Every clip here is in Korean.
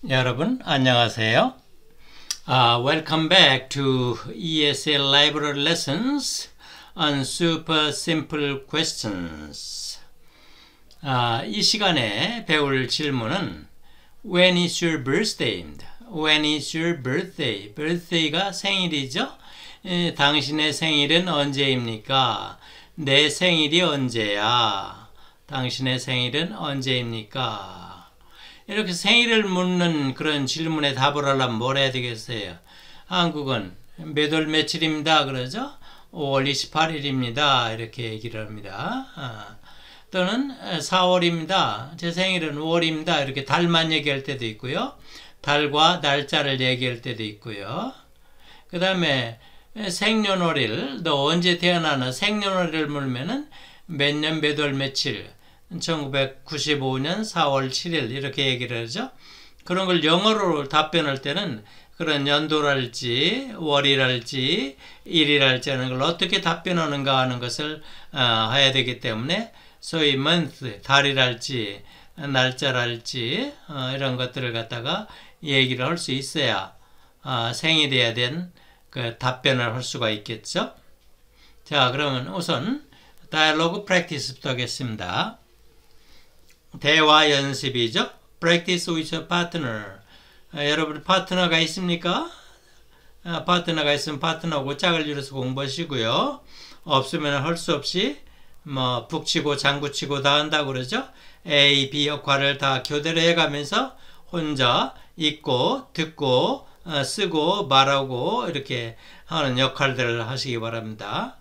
여러분 안녕하세요. Welcome back to ESL Library Lessons on Super Simple Questions. 이 시간에 배울 질문은 When is your birthday입니다. When is your birthday? birthday가 생일이죠. 당신의 생일은 언제입니까? 내 생일이 언제야? 당신의 생일은 언제입니까? 이렇게 생일을 묻는 그런 질문에 답을 하려면 뭘 해야 되겠어요? 한국은 몇 월 며칠입니다. 그러죠? 5월 28일입니다. 이렇게 얘기를 합니다. 또는 4월입니다. 제 생일은 5월입니다. 이렇게 달만 얘기할 때도 있고요. 달과 날짜를 얘기할 때도 있고요. 그 다음에 생년월일, 너 언제 태어나나 생년월일을 물으면은 몇 년 몇 월 며칠, 1995년 4월 7일 이렇게 얘기를 하죠. 그런 걸 영어로 답변할 때는 그런 연도랄지 월이랄지 일이랄지 하는 걸 어떻게 답변하는가 하는 것을 해야 되기 때문에 소위 month, 달이랄지 날짜랄지 이런 것들을 갖다가 얘기를 할 수 있어야 생일에 대한 그 답변을 할 수가 있겠죠. 자, 그러면 우선 다이얼로그 프랙티스부터 하겠습니다. 대화 연습이죠. Practice with your partner. 여러분 파트너가 있습니까? 파트너가 있으면 파트너하고 짝을 이뤄서 공부하시고요. 없으면 할 수 없이 뭐 북치고 장구치고 다 한다고 그러죠. A, B 역할을 다 교대로 해가면서 혼자 읽고 듣고 쓰고 말하고 이렇게 하는 역할들을 하시기 바랍니다.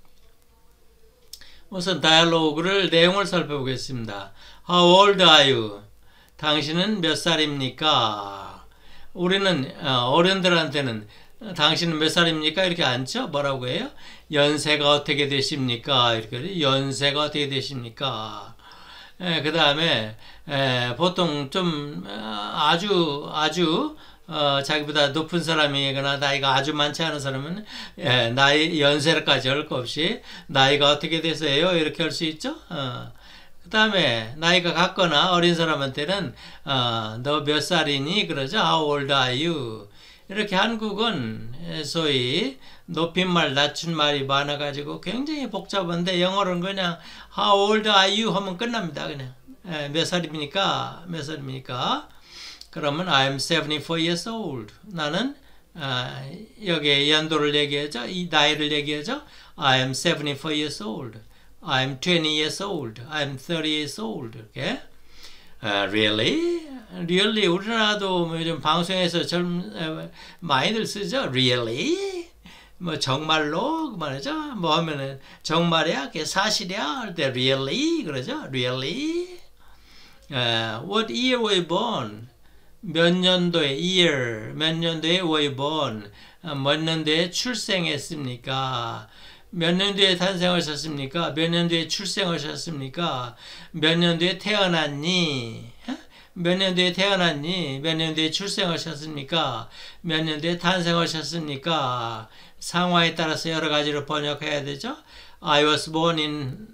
우선 다이얼로그를 내용을 살펴보겠습니다. How old are you? 당신은 몇 살입니까? 우리는 어른들한테는 당신은 몇 살입니까? 이렇게 안죠? 뭐라고 해요? 연세가 어떻게 되십니까? 이렇게 연세가 어떻게 되십니까? 그 다음에 보통 좀 아주 자기보다 높은 사람이거나 나이가 아주 많지 않은 사람은 나이 연세까지 할 거 없이 나이가 어떻게 되세요? 이렇게 할 수 있죠. 그 다음에 나이가 같거나 어린 사람한테는 너 몇 살이니? 그러죠. How old are you? 이렇게 한국은 소위 높임말 낮춘말이 많아가지고 굉장히 복잡한데 영어로는 그냥 How old are you? 하면 끝납니다. 그냥 몇 살입니까? 몇 살입니까? 그러면 I'm 74 years old. 나는 여기에 연도를 얘기하죠. 이 나이를 얘기하죠. I'm 74 years old. I'm 20 years old. I'm 30 years old. 이렇게. Really? Really? 우리나라도 뭐 요즘 방송에서 많이들 쓰죠. Really? 뭐 정말로 그 말이죠. 뭐 하면은 정말이야? 그게 사실이야? 할 때 really? 그러죠. Really? What year were you born? 몇 년도에 year, 몇 년도에 were you born? 몇 년도에 출생했습니까? 몇 년도에 탄생하셨습니까? 몇 년도에 출생하셨습니까? 몇 년도에 태어났니? 몇 년도에 태어났니? 몇 년도에 출생하셨습니까? 몇 년도에 탄생하셨습니까? 상황에 따라서 여러 가지로 번역해야 되죠. I was born in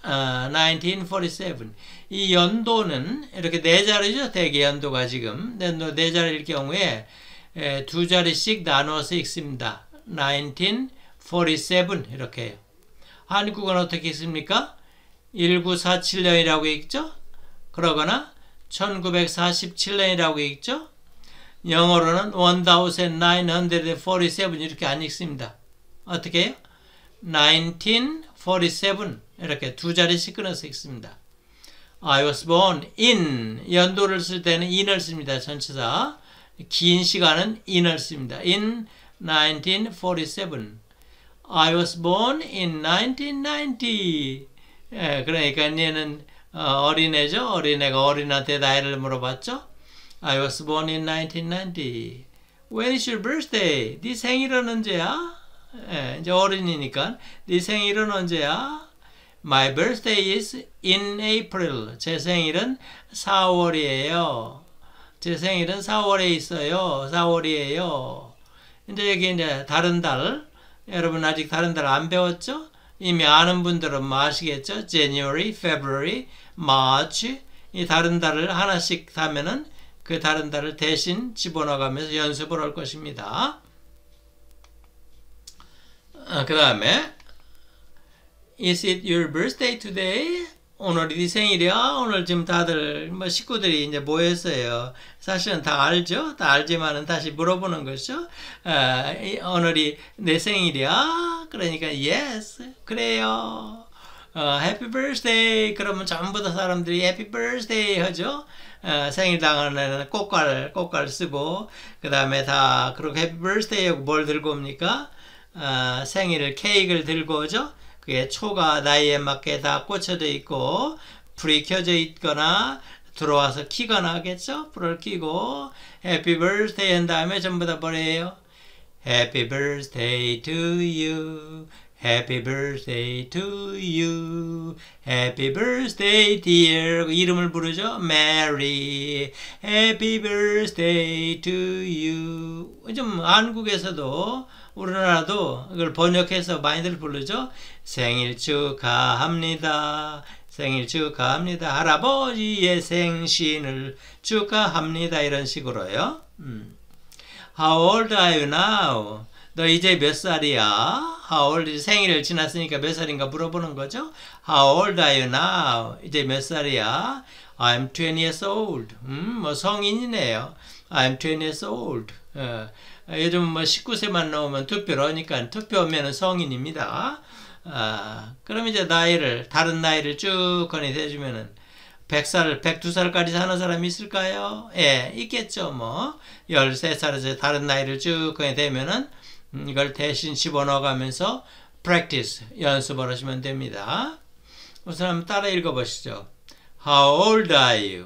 1947. 이 연도는 이렇게 네 자리죠. 대개 연도가 지금 네 자리일 경우에 두 자리씩 나눠서 읽습니다. 1947 이렇게 해요. 한국은 어떻게 읽습니까? 1947년이라고 읽죠. 그러거나 1947년이라고 읽죠. 영어로는 1947 이렇게 안 읽습니다. 어떻게 해요? 1947 이렇게 두 자리씩 끊어서 읽습니다. I was born in 연도를 쓸 때는 in을 씁니다. 전치사 긴 시간은 in을 씁니다. In 1947 I was born in 1990 그러니까 얘는 어린애죠. 어린애가 어린한테 나이를 물어봤죠. I was born in 1990 When is your birthday? 네 생일은 언제야? 이제 어린이니까 네 생일은 언제야? My birthday is in April. 제 생일은 4월이에요. 제 생일은 4월에 있어요. 4월이에요. 이제 여기 이제 다른 달. 여러분 아직 다른 달 안 배웠죠? 이미 아는 분들은 뭐 아시겠죠? January, February, March. 이 다른 달을 하나씩 타면은 그 다른 달을 대신 집어넣어가면서 연습을 할 것입니다. 그 다음에 Is it your birthday today? 오늘이 네 생일이야? 오늘 지금 다들 식구들이 이제 모였어요. 사실은 다 알죠? 다 알지만은 다시 물어보는 거죠. 오늘이 내 생일이야? 그러니까 yes, 그래요. Happy birthday. 그러면 전부 다 사람들이 Happy birthday 하죠. 생일 당하는 꽃갈 쓰고 그 다음에 다 그렇게 Happy birthday 하고 뭘 들고 옵니까? 생일 케이크를 들고 오죠. 그게 초가 나이에 맞게 다 꽂혀져 있고 불이 켜져 있거나 들어와서 키거나 하겠죠. 불을 켜고 Happy birthday 한 다음에 전부 다 뭐래요? Happy birthday to you. Happy birthday to you. Happy birthday dear. 이름을 부르죠. Mary. Happy birthday to you. 좀 한국에서도 우리나라도 이걸 번역해서 많이들 부르죠. 생일 축하합니다. 생일 축하합니다. 할아버지의 생신을 축하합니다. 이런 식으로요. How old are you now? 너 이제 몇 살이야? How old? 생일을 지났으니까 몇 살인가 물어보는 거죠. How old are you now? 이제 몇 살이야? I'm 20 years old. 뭐 성인이네요. I'm 20 years old. 요즘 뭐 19세만 넘으면 투표를 하니까 투표하면 성인입니다. 그럼 이제 나이를 다른 나이를 쭉 건의해주면은 100살, 102살까지 사는 사람이 있을까요? 예, 있겠죠. 뭐 13살에서 다른 나이를 쭉 건의되면은 이걸 대신 집어넣어가면서 practice 연습을 하시면 됩니다. 우선 한번 따라 읽어보시죠. How old are you?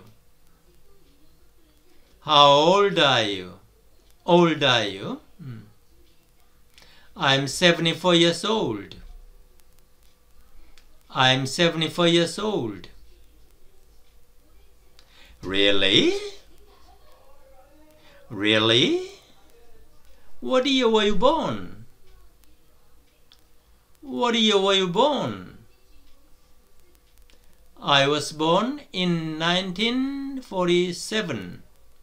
How old are you? Old are you? I'm 74 years old. I'm 74 years old. Really? Really? What year were you born? What year were you born? I was born in 1947.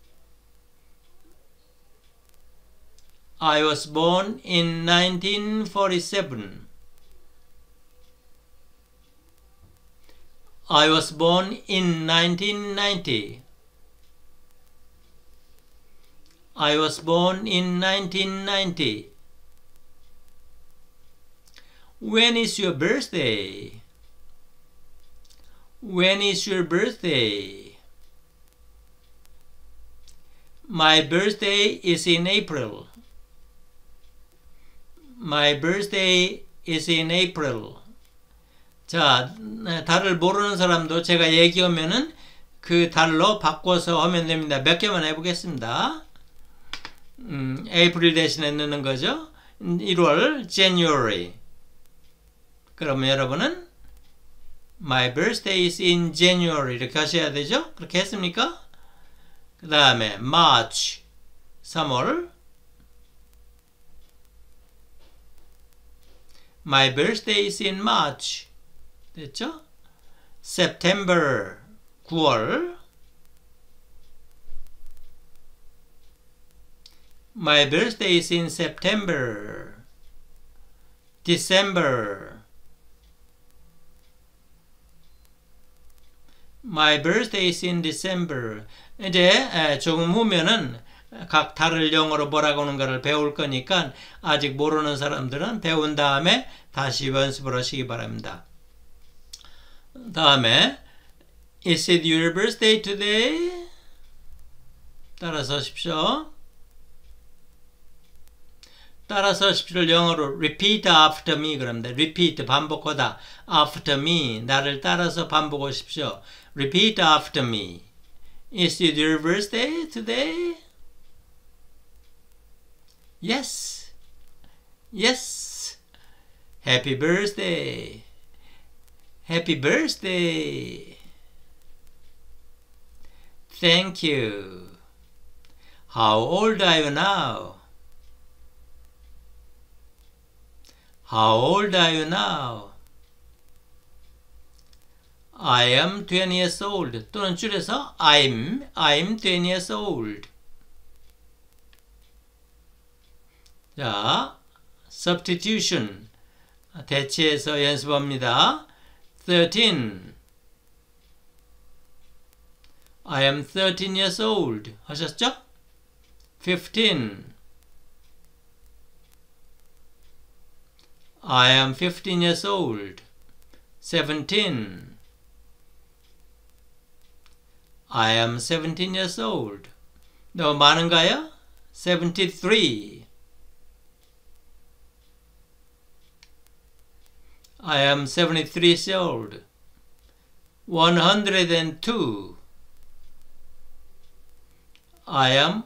I was born in 1947. I was born in 1990. I was born in 1990. When is your birthday? When is your birthday? My birthday is in April. My birthday is in April. 자, 달을 모르는 사람도 제가 얘기하면은 그 달로 바꿔서 하면 됩니다. 몇 개만 해보겠습니다. April 대신에 넣는 거죠. 1월, January. 그러면 여러분은 My birthday is in January 이렇게 하셔야 되죠. 그렇게 했습니까? 그 다음에 March, 3월. My birthday is in March. 됐죠? September, 9월. My birthday is in September. December. My birthday is in December. 이제 조금 후면은 각 달을 영어로 뭐라고 하는가를 배울 거니까 아직 모르는 사람들은 배운 다음에 다시 연습을 하시기 바랍니다. 다음에 Is it your birthday today? 따라서 하십시오. 따라서 하십시오를 영어로 repeat after me 그럽니다. repeat 반복하다. after me 나를 따라서 반복하십시오. repeat after me. Is it your birthday today? Yes. Yes. Happy birthday. Happy birthday. Thank you. How old are you now? How old are you now? I am 20 years old. 또는 줄여서 I'm 20 years old. 자, substitution. 대체해서 연습합니다. 13. I am 13 years old. 하셨죠? 15. I am 15 years old. 17. I am 17 years old. 너무 많은가요? 73. I am 73 years old. 102. I am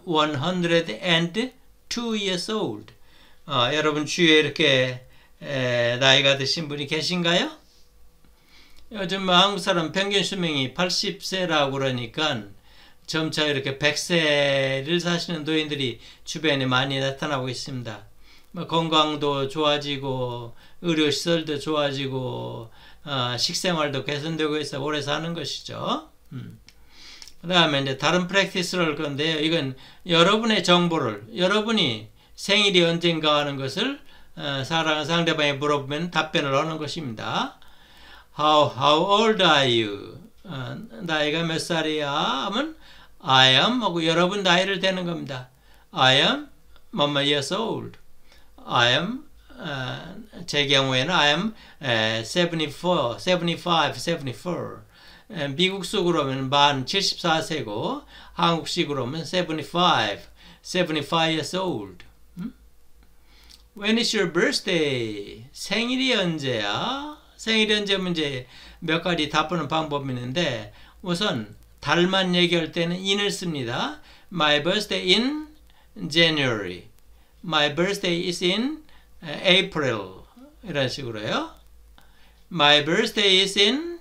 102 years old. 여러분 주위에 이렇게 나이가 드신 분이 계신가요? 요즘 한국 사람 평균 수명이 80세라고 그러니까 점차 이렇게 100세를 사시는 노인들이 주변에 많이 나타나고 있습니다. 건강도 좋아지고 의료시설도 좋아지고 식생활도 개선되고 해서 오래 사는 것이죠. 그 다음에 이제 다른 프랙티스를 할 건데요. 이건 여러분의 정보를, 여러분이 생일이 언젠가 하는 것을 사랑하는 상대방에 물어보면 답변을 하는 것입니다. How old are you? 나이가 몇 살이야? 하면 I am 하고 여러분 나이를 대는 겁니다. I am 뭐뭐 years old. I am 제 경우에는 I am 74, 75, 74. 미국식으로 하면 만 74세고 한국식으로 하면 75 years old. When is your birthday? 생일이 언제야? 생일이 언제면 이제 몇 가지 답하는 방법이 있는데 우선 달만 얘기할 때는 in을 씁니다. My birthday in January. My birthday is in April. 이런 식으로요. My birthday is in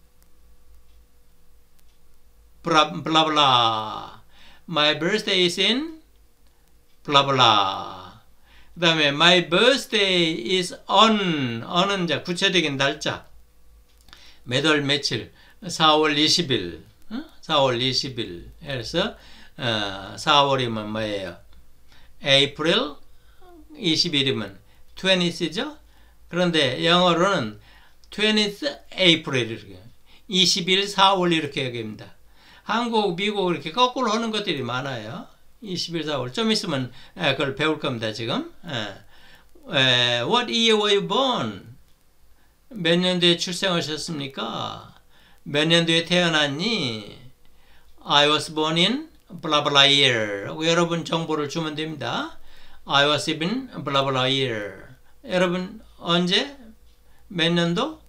blah blah blah. My birthday is in blah blah. 그 다음에 my birthday is on은 이제 구체적인 날짜. 몇 월 며칠? 4월 20일. 4월 20일. 그래서 4월이면 뭐예요? April 20일이면 20th죠? 그런데 영어로는 20th April 이렇게 20일 4월 이렇게 얘기합니다. 한국, 미국 이렇게 거꾸로 하는 것들이 많아요. 20일 4월. 좀 있으면 그걸 배울 겁니다, 지금. What year were you born? 몇 년도에 출생하셨습니까? 몇 년도에 태어났니? I was born in blah blah year. 여러분 정보를 주면 됩니다. I was born in blah blah year. 여러분 언제? 몇 년도?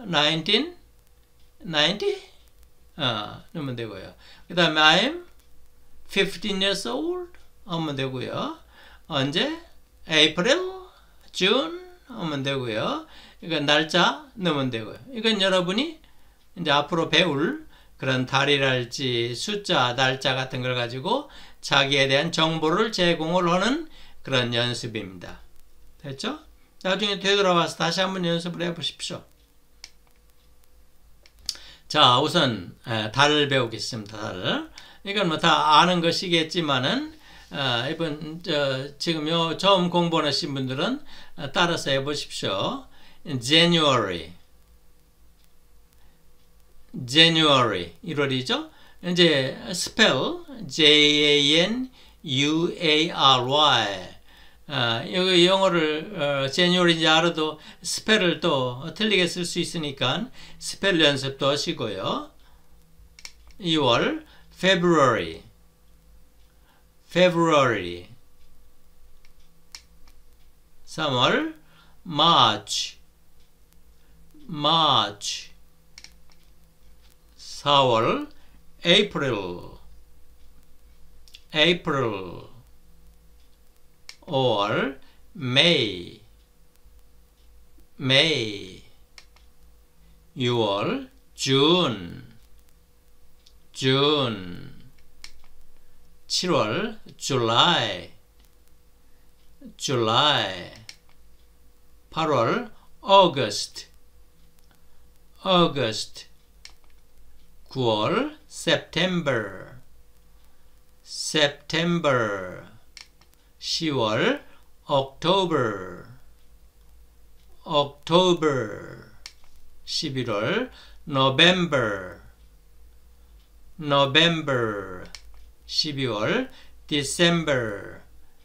1990? 넣으면 되고요. 그 다음에 I'm 15 years old 하면 되고요. 언제? April, June 하면 되고요. 이건 날짜 넣으면 되고요. 이건 여러분이 이제 앞으로 배울 그런 달이랄지 숫자, 날짜 같은 걸 가지고 자기에 대한 정보를 제공을 하는 그런 연습입니다. 됐죠? 나중에 되돌아와서 다시 한번 연습을 해보십시오. 자, 우선 달을 배우겠습니다. 달. 이건 뭐 다 아는 것이겠지만은 이번 지금 처음 공부하신 분들은 따라서 해보십시오. January 1월이죠. 이제 spell January 여기 영어를 January인지 알아도 스펠을 또 틀리게 쓸 수 있으니까 스펠 연습도 하시고요. 2월 February 3월 March 4월 April 5월 May 6월 June 7월 July 8월 August 9월 September 10월 October 11월 November 12월 December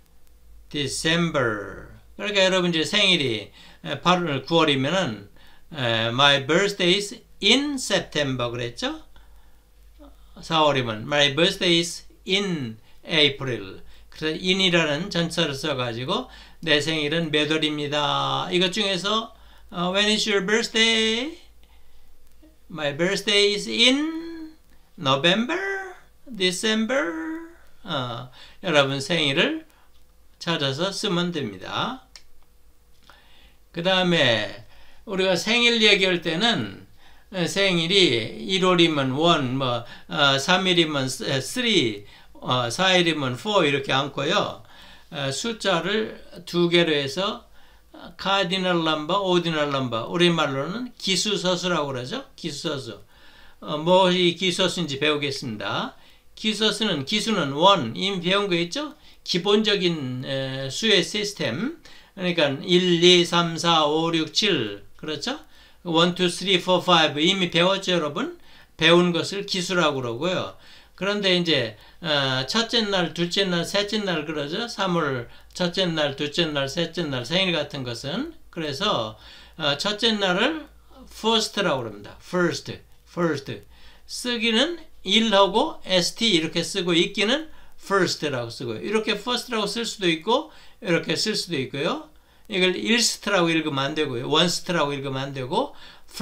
그러니까 여러분 이제 생일이 8월 9월이면은 my birthday is in September 그랬죠? 4월이면 my birthday is in April. 그래서 in이라는 전차를 써가지고 내 생일은 몇 월입니다. 이것 중에서 when is your birthday? My birthday is in November, December. 여러분 생일을 찾아서 쓰면 됩니다. 그 다음에 우리가 생일 얘기할 때는 생일이 1월이면 1, 3일이면 3, 4일이면 4 이렇게 않고요. 숫자를 두 개로 해서 카디널 넘버, 오디널 넘버, 우리말로는 기수서수라고 그러죠. 기수서수. 무엇이 기수서수인지 배우겠습니다. 기수는 1, 이미 배운 거 있죠? 기본적인 수의 시스템. 그러니까 1, 2, 3, 4, 5, 6, 7 그렇죠? 1, 2, 3, 4, 5 이미 배웠죠 여러분? 배운 것을 기수라고 그러고요. 그런데 이제 첫째 날, 둘째 날, 셋째 날 그러죠? 3월 첫째 날, 둘째 날, 셋째 날 생일 같은 것은 그래서 첫째 날을 first라고 합니다. first 쓰기는 1하고 st 이렇게 쓰고 읽기는 first라고 쓰고요. 이렇게 first라고 쓸 수도 있고 이렇게 쓸 수도 있고요. 이걸 일스트라고 읽으면 안 되고요. 원스트라고 읽으면 안 되고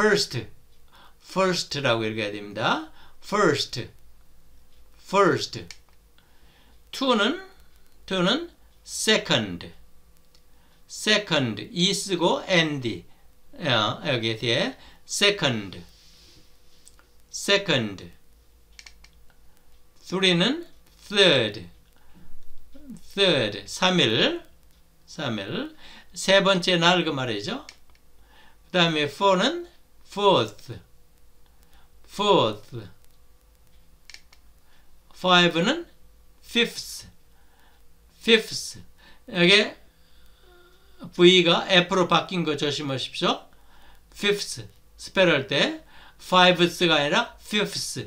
first라고 읽어야 됩니다. first. to는 second. 이 쓰고 and 여기 뒤에 second. 3는 third. 3일. 세 번째 날 그 말이죠. 그 다음에 4는 fourth. 5는 fifth. 여기 V가 F로 바뀐 거 조심하십시오. fifth 스펠할 때 fiveth가 아니라 fifth.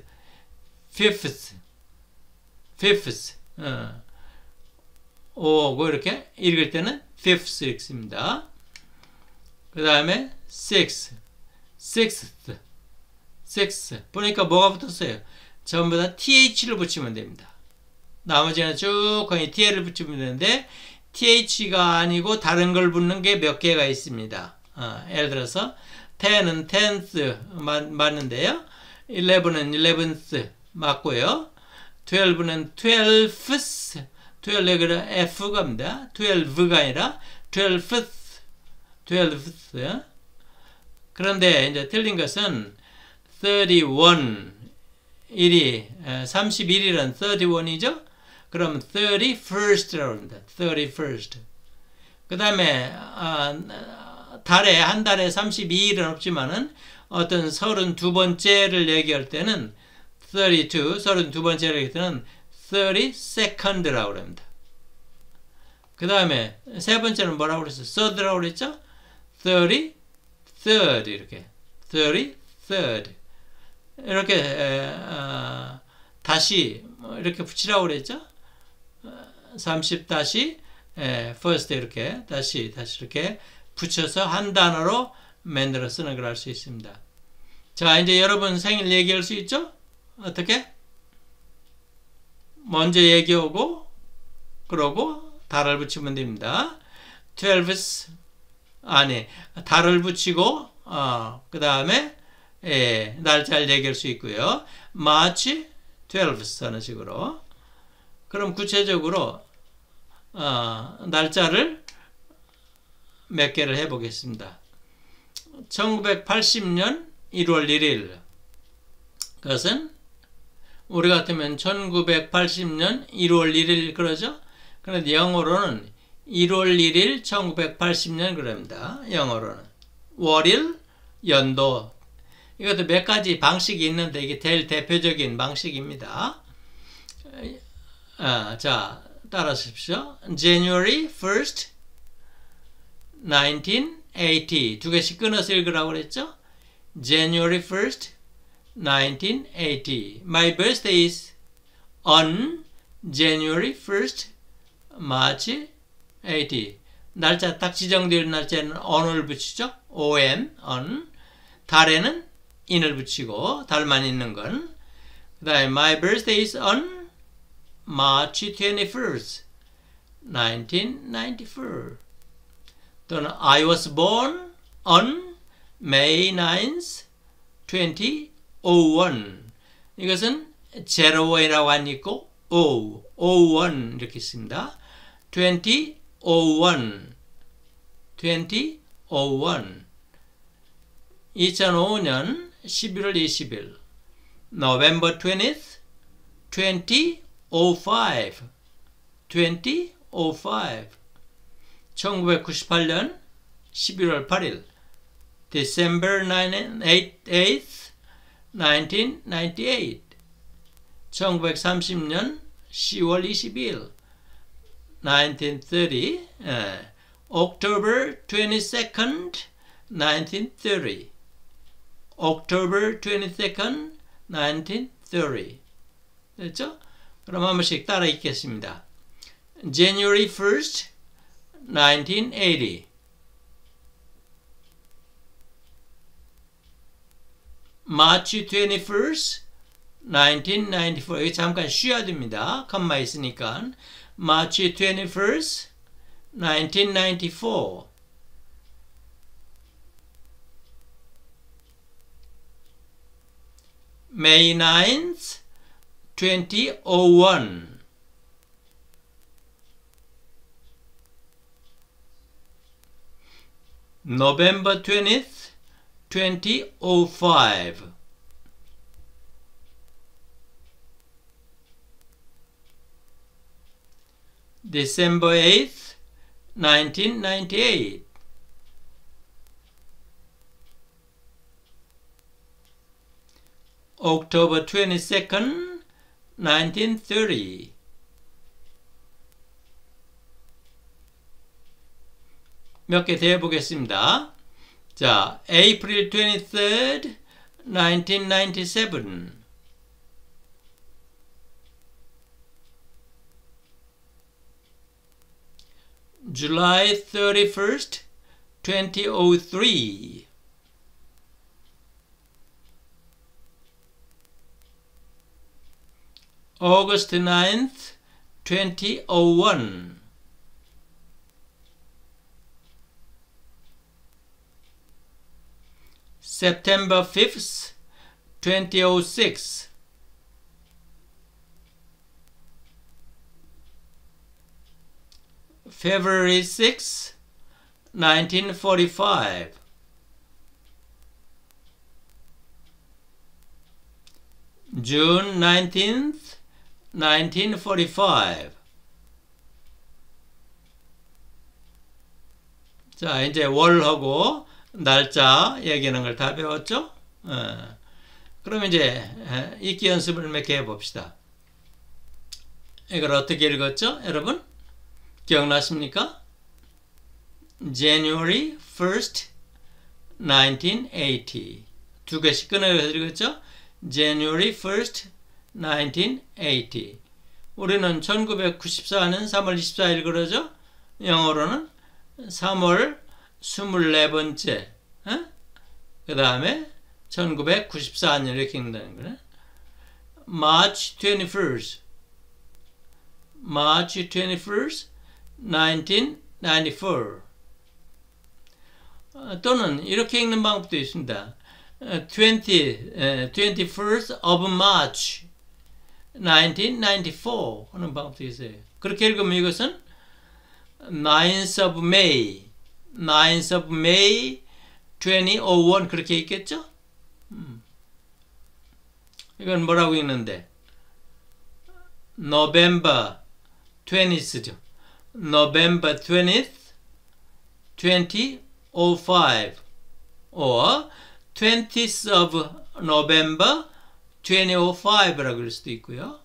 오고 이렇게 읽을 때는 fifth 읽습니다. 그 다음에 sixth. 보니까 뭐가 붙었어요? 전부 다 th를 붙이면 됩니다. 나머지는 쭉 거의 t를 붙이면 되는데 th가 아니고 다른 걸 붙는 게 몇 개가 있습니다. 예를 들어서 10은 10th 맞는데요. 11은 11th 맞고요. 12는 12th 12가 F가 입니다. 12가 아니라 12th. 그런데 이제 틀린 것은 31 31이란 31이죠? 그럼 31st라고 합니다. 31st. 그 다음에 한 달에 32일은 없지만은 어떤 32번째를 얘기할 때는 32번째를 얘기할 때는 32nd라고 합니다. 그 다음에 세 번째는 뭐라고 그랬어요? third라고 그랬죠? 33rd 이렇게 33rd 이렇게 다시 이렇게 붙이라고 그랬죠? 30 다시 first 이렇게 다시 이렇게 붙여서 한 단어로 만들어 쓰는 걸 알 수 있습니다. 자, 이제 여러분 생일 얘기할 수 있죠? 어떻게? 먼저 얘기하고 그러고 달을 붙이면 됩니다. 12th 아니 달을 붙이고 그 다음에 날짜를 얘기할 수 있고요. March 12th 하는 식으로. 그럼 구체적으로 날짜를 몇 개를 해보겠습니다. 1980년 1월 1일 그것은 우리 같으면 1980년 1월 1일 그러죠? 그런데 영어로는 1월 1일 1980년 그럽니다. 영어로는 월일 연도 이것도 몇 가지 방식이 있는데 이게 제일 대표적인 방식입니다. 자, 따라하십시오. January 1st, 1980. 두 개씩 끊어서 읽으라고 그랬죠? January 1st, 1980. My birthday is on January 1st, March 80. 날짜 딱 지정될 날짜는 on을 붙이죠. on. 달에는 in을 붙이고 달만 있는 건. 그 다음에 my birthday is on March 21st, 1994. 또는 I was born on May 9th, 2001. 이것은 0이라고 안 있고 01 이렇게 있습니다. 2001. 2005년 11월 20일 November 20th, 2005. 1998년 11월 8일 December 8th, 1998. 1930년 10월 22일 1930. October 22nd, 1930. October 22nd, 1930. 됐죠? 그럼 한 번씩 따라 읽겠습니다. January 1st, 1980. March 21st, 1994. 여기 잠깐 쉬어야 됩니다. 컴마 있으니까. March 21st, 1994. May 9th, 2001. November 20th, 2005. December 8th, 1998. October 22nd, 1930. 몇 개 더 해보겠습니다. 자, April 23rd, 1997. July 31st, 2003. August 9th, 2001. September 5th, 2006. February 6th, 1945. June 19th, 1945. 자, 이제 월하고 날짜 얘기하는 걸 다 배웠죠? 그럼 이제 읽기 연습을 몇 개 해봅시다. 이걸 어떻게 읽었죠, 여러분? 기억나십니까? January 1st, 1980. 두 개씩 끊어서 읽었죠? January 1st, 1980. 우리는 1994년 3월 24일 그러죠? 영어로는 3월 24번째. 그 다음에 1994년 이렇게 읽는다는 거네. March 21st. March 21st, 1994. 또는 이렇게 읽는 방법도 있습니다. 21st of March, 1994 하는 방법도 있어요. 그렇게 읽으면 이것은 9th of May, 9th of May, 2001 그렇게 읽겠죠? 이건 뭐라고 읽는데? November 20th죠. November 20th, 2005 or 20th of November 2005라고 할 수도 있고요.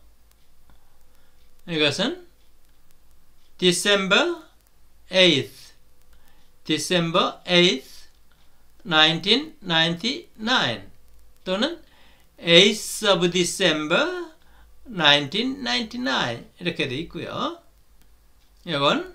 이것은 December 8th, December 8th, 1999 또는 8th of December 1999 이렇게 돼 있고요. 이건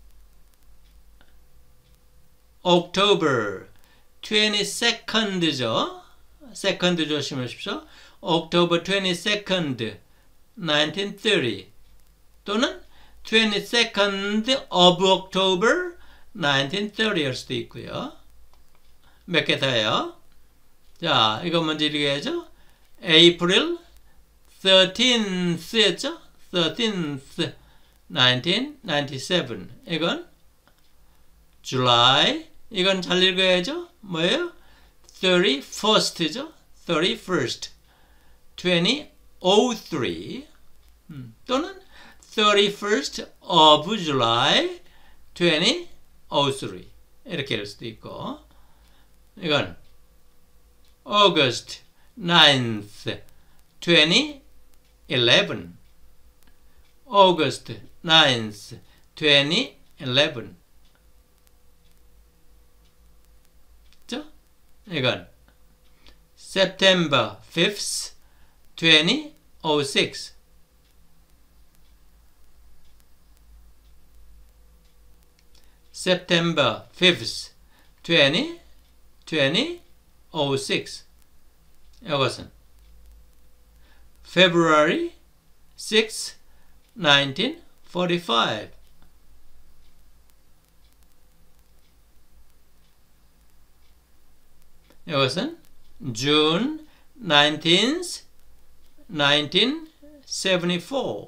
October 22nd죠. second 조심하십시오. October 22nd, 1930 또는 22nd of October 1930 할 수도 있고요. 몇 개 더요. 자, 이거 먼저 읽어야죠. April 13th였죠. 13th, 1997 이건 July 이건 잘 읽어야죠. 뭐예요? 31st죠. 31st, 2003 또는 31st of July 2003 이렇게 할 수도 있고 이건 August 9th, 2011 August 9th, 2011 이건 September 5th, 2006 September 5th, 2006 이것은 February 6th, 1945 이것은 June 19th, 1974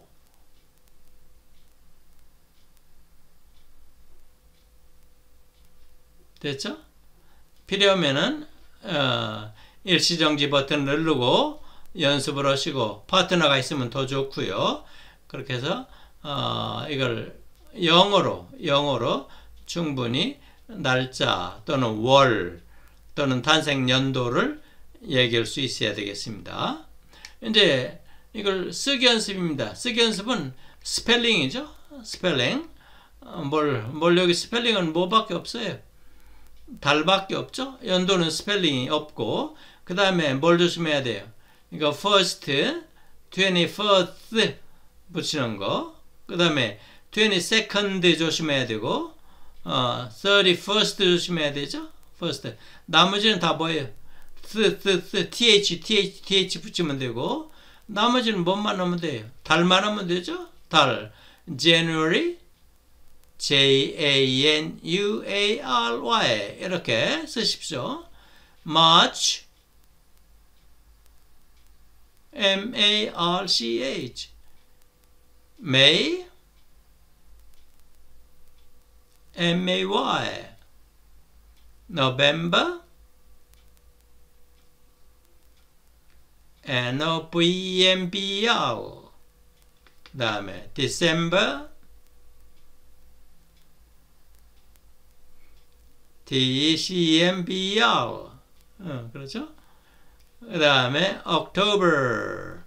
됐죠? 필요하면은 일시정지 버튼을 누르고 연습을 하시고 파트너가 있으면 더 좋고요. 그렇게 해서 이걸 영어로 충분히 날짜 또는 월 또는 탄생 연도를 얘기할 수 있어야 되겠습니다. 이제 이걸 쓰기 연습입니다. 쓰기 연습은 스펠링이죠. 스펠링. 뭘 여기 스펠링은 뭐밖에 없어요. 달밖에 없죠. 연도는 스펠링이 없고 그 다음에 뭘 조심해야 돼요. 이거 first, 21st 붙이는 거. 그 다음에 22nd 조심해야 되고 31st 조심해야 되죠. first. 나머지는 다 뭐예요? th 붙이면 되고 나머지는 뭐만 하면 돼요? 달만 하면 되죠? 달. January, January 이렇게 쓰십시오. March, March, May, May, November, November, 그 다음에 December, December, 그렇죠? 그 다음에 October,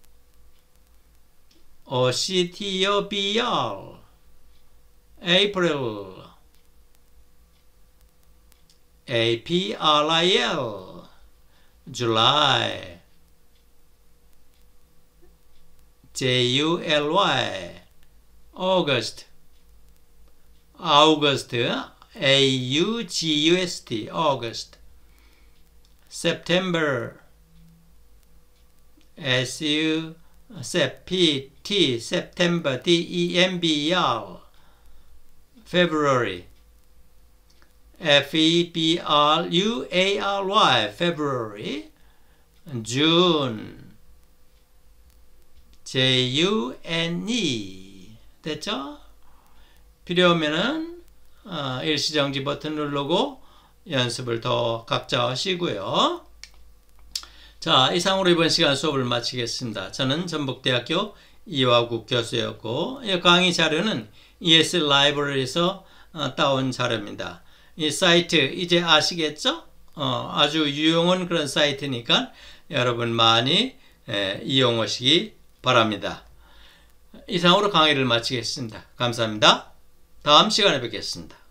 October, April, April, July, July, August, August, August, August, September, SUPT, September, DEMBR, February, FEBRUARY, February, June, JUNE. 됐죠? 필요하면은 일시정지 버튼 누르고 연습을 더 각자 하시고요. 자, 이상으로 이번 시간 수업을 마치겠습니다. 저는 전북대학교 이화국 교수였고 이 강의 자료는 ESL 라이브러리에서 따온 자료입니다. 이 사이트 이제 아시겠죠? 아주 유용한 그런 사이트니까 여러분 많이 이용하시기 바랍니다. 이상으로 강의를 마치겠습니다. 감사합니다. 다음 시간에 뵙겠습니다.